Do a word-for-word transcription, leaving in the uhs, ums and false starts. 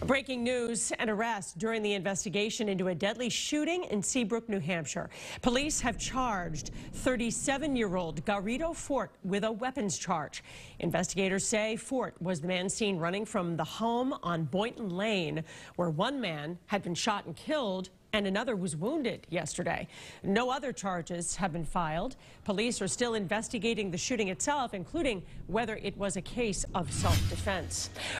Breaking news: an arrest during the investigation into a deadly shooting in Seabrook, New Hampshire. Police have charged thirty-seven-year-old Garrido Fort with a weapons charge. Investigators say Fort was the man seen running from the home on Boynton Lane, where one man had been shot and killed and another was wounded yesterday. No other charges have been filed. Police are still investigating the shooting itself, including whether it was a case of self-defense.